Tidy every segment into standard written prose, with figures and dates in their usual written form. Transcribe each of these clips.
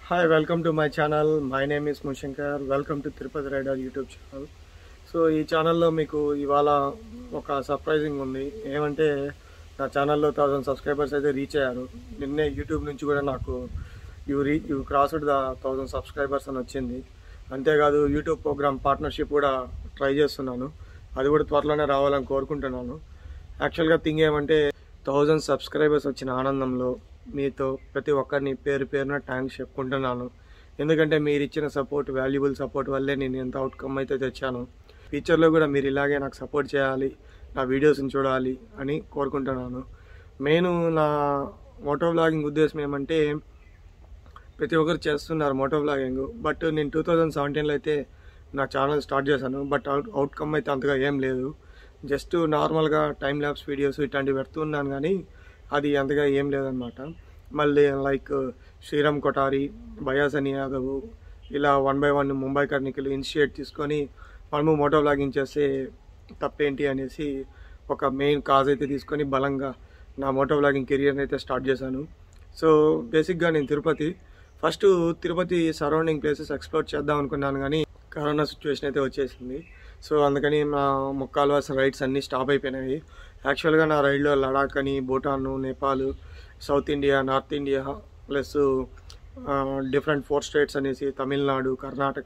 Hi, welcome to my channel. My name is Mushankar. Welcome to Tirupati Rider YouTube channel. So ఈ ఛానల్లో మీకు ఇవాళ ఒక surprising ఉంది. ఏమంటే నా ఛానల్లో 1000 సబ్స్క్రైబర్స్ అయితే రీచ్ అయ్యారు. నిన్నే యూట్యూబ్ నుంచి కూడా నాకు యూ క్రాస్డ్ ద 1000 సబ్స్క్రైబర్స్ అని వచ్చింది. అంతేకాదు యూట్యూబ్ ప్రోగ్రామ్ పార్ట్నర్షిప్ కూడా ట్రై చేస్తున్నాను. అది కూడా త్వరలోనే రావాలని కోరుకుంటున్నాను. యాక్చువల్గా థింగ్ ఏమంటే 1000 సబ్స్క్రైబర్స్ వచ్చిన ఆనందంలో మీతో ప్రతి ఒక్కరిని పేరు పేరున థ్యాంక్స్ చెప్పుకుంటున్నాను. ఎందుకంటే మీరు ఇచ్చిన సపోర్ట్, వాల్యుబుల్ సపోర్ట్ వల్లే నేను ఎంత అవుట్కమ్ అయితే తెచ్చాను. ఫ్యూచర్లో కూడా మీరు ఇలాగే నాకు సపోర్ట్ చేయాలి, నా వీడియోస్ని చూడాలి అని కోరుకుంటున్నాను. నా మోటో వ్లాగింగ్ ఉద్దేశం ఏమంటే ప్రతి ఒక్కరు చేస్తున్నారు మోటో వ్లాగింగ్. బట్ నేను 2017లో అయితే నా ఛానల్ స్టార్ట్ చేశాను. బట్ అవుట్కమ్ అయితే అంతగా ఏం లేదు. జస్ట్ నార్మల్గా టైం ల్యాప్స్ వీడియోస్ ఇట్లాంటివి పెడుతున్నాను, కానీ అది అంతగా ఏం లేదనమాట. మళ్ళీ లైక్ శ్రీరామ్ కొటారి, బయాసని యాదవ్ ఇలా 1 by 1 ముంబై కార్నికలు ఇనిషియేట్ తీసుకొని మనము మోటో వ్లాగింగ్ చేస్తే తప్పేంటి అనేసి ఒక మెయిన్ కాజ్ అయితే తీసుకొని బలంగా నా మోటో వ్లాగింగ్ కెరియర్ని అయితే స్టార్ట్ చేశాను. సో బేసిక్గా నేను తిరుపతి సరౌండింగ్ ప్లేసెస్ ఎక్స్ప్లోర్ చేద్దాం అనుకున్నాను, కానీ కరోనా సిచ్యువేషన్ అయితే వచ్చేసింది. సో అందుకని నా ముక్కాల్వాస్ రైడ్స్ అన్నీ స్టాప్ అయిపోయినాయి. యాక్చువల్గా నా రైడ్లో లడాక్ అని, Bhutan, Nepal, south India, north India plus different 4 states అనేసి తమిళనాడు, కర్ణాటక,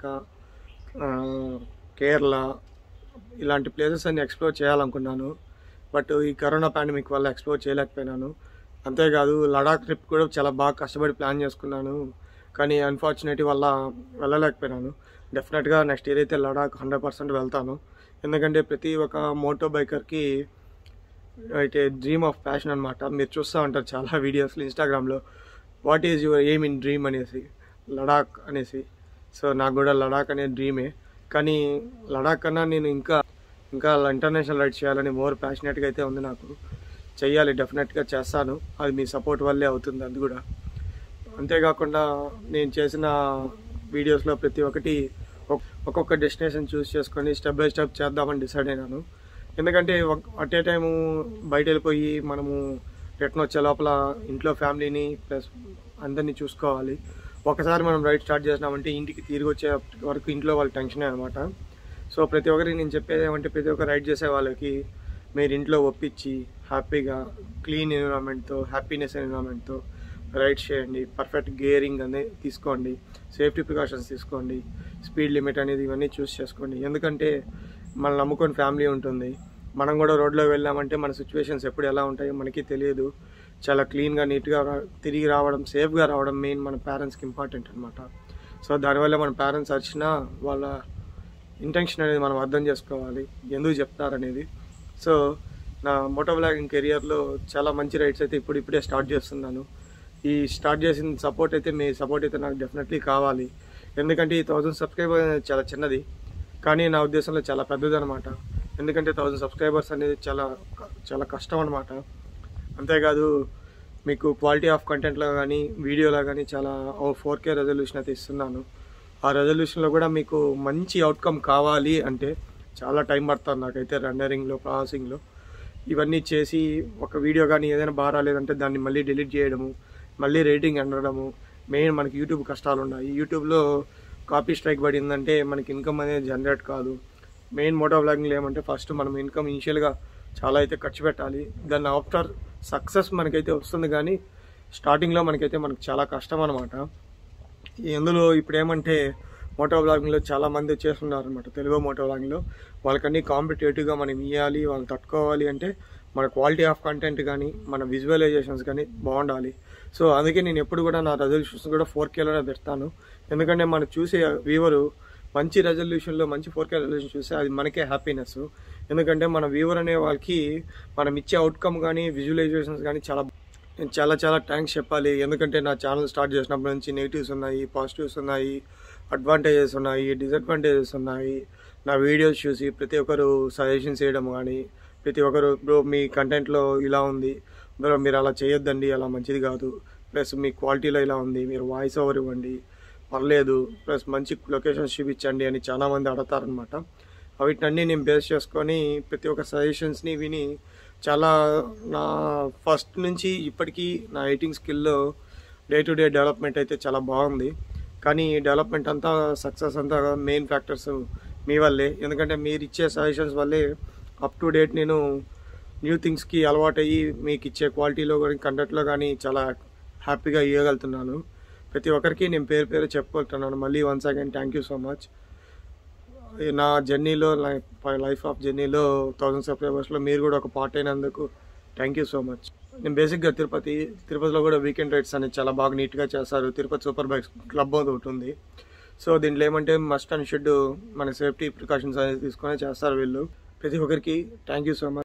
కేరళ ఇలాంటి ప్లేసెస్ అన్ని ఎక్స్ప్లోర్ చేయాలనుకున్నాను. బట్ ఈ కరోనా పాండమిక్ వల్ల ఎక్స్ప్లోర్ చేయలేకపోయినాను. అంతేకాదు లడాక్ ట్రిప్ కూడా చాలా బాగా కష్టపడి ప్లాన్ చేసుకున్నాను, కానీ అన్ఫార్చునేట్ వల్ల వెళ్ళలేకపోయినాను. డెఫినెట్గా నెక్స్ట్ ఇయర్ అయితే లడాక్ 100% వెళ్తాను. ఎందుకంటే ప్రతి ఒక్క మోటో బైకర్కి అయితే డ్రీమ్ ఆఫ్ ప్యాషన్ అనమాట. మీరు చూస్తూ ఉంటారు చాలా వీడియోస్లో ఇన్స్టాగ్రామ్లో, what is your aim in dream అనేసి, లడాక్ అనేసి. సో నాకు కూడా లడాక్ అనే డ్రీమే, కానీ లడాక్ కన్నా నేను ఇంకా ఇంటర్నేషనల్ రైడ్స్ చేయాలని మోర్ ప్యాషనేట్గా అయితే ఉంది. నాకు చెయ్యాలి, డెఫినెట్గా చేస్తాను. అది మీ సపోర్ట్ వల్లే అవుతుంది. అది కూడా అంతేకాకుండా నేను చేసిన వీడియోస్లో ప్రతి ఒక్కటి ఒక్కొక్క డెస్టినేషన్ చూస్ చేసుకొని స్టెప్ బై స్టెప్ చేద్దామని డిసైడ్ అయినాను. ఎందుకంటే అట్ ఏ టైము బయట వెళ్ళిపోయి మనము రిటర్న్ వచ్చే లోపల ఇంట్లో ఫ్యామిలీని ప్లస్ అందరినీ చూసుకోవాలి. ఒకసారి మనం రైడ్ స్టార్ట్ చేసినామంటే ఇంటికి తిరిగి వచ్చే వరకు ఇంట్లో వాళ్ళ టెన్షనే అనమాట. సో ప్రతి ఒక్కరికి నేను చెప్పేది ఏమంటే, ప్రతి ఒక్క రైడ్ చేసే వాళ్ళకి మీరు ఇంట్లో ఒప్పించి హ్యాపీగా క్లీన్ ఎన్విరాన్మెంట్తో, హ్యాపీనెస్ ఎన్విరాన్మెంట్తో రైడ్ చేయండి. పర్ఫెక్ట్ గేరింగ్ అనేది తీసుకోండి, సేఫ్టీ ప్రికాషన్స్ తీసుకోండి, స్పీడ్ లిమిట్ అనేది ఇవన్నీ చూస్ చేసుకోండి. ఎందుకంటే మనం నమ్ముకొని ఫ్యామిలీ ఉంటుంది. మనం కూడా రోడ్లో వెళ్ళామంటే మన సిచ్యువేషన్స్ ఎప్పుడు ఎలా ఉంటాయో మనకి తెలియదు. చాలా క్లీన్గా, నీట్గా తిరిగి రావడం, సేఫ్గా రావడం మెయిన్ మన పేరెంట్స్కి ఇంపార్టెంట్ అనమాట. సో దానివల్ల మన పేరెంట్స్ వచ్చినా వాళ్ళ ఇంటెన్షన్ అనేది మనం అర్థం చేసుకోవాలి, ఎందుకు చెప్తారనేది. సో నా మోటో వ్లాగింగ్ కెరియర్లో చాలా మంచి రైడ్స్ అయితే ఇప్పుడే స్టార్ట్ చేస్తున్నాను. ఈ స్టార్ట్ చేసిన మీ సపోర్ట్ అయితే నాకు డెఫినెట్లీ కావాలి. ఎందుకంటే ఈ 1000 సబ్స్క్రైబర్ అనేది చాలా చిన్నది, కానీ నా ఉద్దేశంలో చాలా పెద్దది అనమాట. ఎందుకంటే 1000 సబ్స్క్రైబర్స్ అనేది చాలా కష్టం అనమాట. అంతేకాదు మీకు క్వాలిటీ ఆఫ్ కంటెంట్లో కానీ వీడియోలో కానీ చాలా 4K రెజల్యూషన్ అయితే ఇస్తున్నాను. ఆ రెజల్యూషన్లో కూడా మీకు మంచి అవుట్కమ్ కావాలి అంటే చాలా టైం పడుతుంది నాకైతే. రెండరింగ్లో, ప్రాసెసింగ్లో ఇవన్నీ చేసి ఒక వీడియో కానీ ఏదైనా బాగా రాలేదంటే దాన్ని మళ్ళీ డిలీట్ చేయడము, మళ్ళీ రేటింగ్ అనడము. మెయిన్ మనకి యూట్యూబ్ కష్టాలు ఉన్నాయి. యూట్యూబ్లో కాపీ స్ట్రైక్ పడిందంటే మనకి ఇన్కమ్ అనేది జనరేట్ కాదు. మెయిన్ మోటో వ్లాగింగ్లో ఏమంటే ఫస్ట్ మనం ఇన్కమ్ ఇనిషియల్గా చాలా అయితే ఖర్చు పెట్టాలి. దాన్ని ఆఫ్టర్ సక్సెస్ మనకైతే వస్తుంది, కానీ స్టార్టింగ్లో మనకు చాలా కష్టం అనమాట. ఇందులో ఇప్పుడు ఏమంటే మోటో వ్లాగింగ్లో చాలామంది చేస్తున్నారు అనమాట. తెలుగు మోటో వ్లాగింగ్లో వాళ్ళకన్నీ కాంపిటేటివ్గా మనం ఇవ్వాలి, వాళ్ళు తట్టుకోవాలి అంటే మన క్వాలిటీ ఆఫ్ కంటెంట్ కానీ మన విజువలైజేషన్స్ కానీ బాగుండాలి. సో అందుకే నేను ఎప్పుడు కూడా నా రెజల్యూషన్స్ కూడా 4Kలోనే పెడతాను. ఎందుకంటే మనం చూసే వ్యూవరు మంచి రెజల్యూషన్లో మంచి 4K రెజల్యూషన్ చూస్తే అది మనకే హ్యాపీనెస్. ఎందుకంటే మన వ్యూవర్ అనే వాళ్ళకి మనం ఇచ్చే అవుట్కమ్ కానీ విజువలైజేషన్స్ కానీ చాలా థ్యాంక్స్ చెప్పాలి. ఎందుకంటే నా ఛానల్ స్టార్ట్ చేసినప్పటి నుంచి నెగిటివ్స్ ఉన్నాయి, పాజిటివ్స్ ఉన్నాయి, అడ్వాంటేజెస్ ఉన్నాయి, డిసడ్వాంటేజెస్ ఉన్నాయి. నా వీడియోస్ చూసి ప్రతి ఒక్కరు సజెషన్స్ చేయడం కానీ, ప్రతి ఒక్కరు బ్రో మీ కంటెంట్లో ఇలా ఉంది బ్రో, మీరు అలా చేయొద్దండి, అలా మంచిది కాదు, ప్లస్ మీ క్వాలిటీలో ఇలా ఉంది, మీరు వాయిస్ ఓవర్ ఇవ్వండి పర్లేదు, ప్లస్ మంచి లొకేషన్స్ చూపించండి అని చాలామంది అడుగుతారనమాట. వీటినన్నీ నేను బేస్ చేసుకొని ప్రతి ఒక్క సజెషన్స్ని విని చాలా నా ఫస్ట్ నుంచి ఇప్పటికీ నా ఎడిటింగ్ స్కిల్లో డే టు డే డెవలప్మెంట్ అయితే చాలా బాగుంది. కానీ ఈ డెవలప్మెంట్ అంతా సక్సెస్ అంతా మెయిన్ ఫ్యాక్టర్స్ మీ వల్లే. ఎందుకంటే మీరు ఇచ్చే సజెషన్స్ వల్లే అప్ టు డేట్ నేను న్యూ థింగ్స్కి అలవాటయ్యి మీకు ఇచ్చే క్వాలిటీలో కానీ కంటెంట్లో కానీ చాలా హ్యాపీగా ఇవ్వగలుగుతున్నాను. ప్రతి ఒక్కరికి నేను పేరు పేరు చెప్పుకుంటున్నాను. మళ్ళీ once again thank you so much. నా జర్నీలో లైఫ్ ఆఫ్ జర్నీలో 1000 సబ్స్క్రైబర్స్లో మీరు కూడా ఒక పార్ట్ అయినందుకు థ్యాంక్ యూ సో మచ్. నేను బేసిక్గా తిరుపతిలో కూడా వీకెండ్ రైడ్స్ అనేది చాలా బాగా నీట్గా చేస్తారు. తిరుపతి సూపర్ బైక్స్ క్లబ్ అది ఒకటి ఉంది. సో దీంట్లో ఏమంటే మస్ట్ అండ్ షుడ్ మన సేఫ్టీ ప్రికాషన్స్ అనేది తీసుకొని చేస్తారు వీళ్ళు. ప్రతి ఒక్కరికి థ్యాంక్ యూ సో మచ్.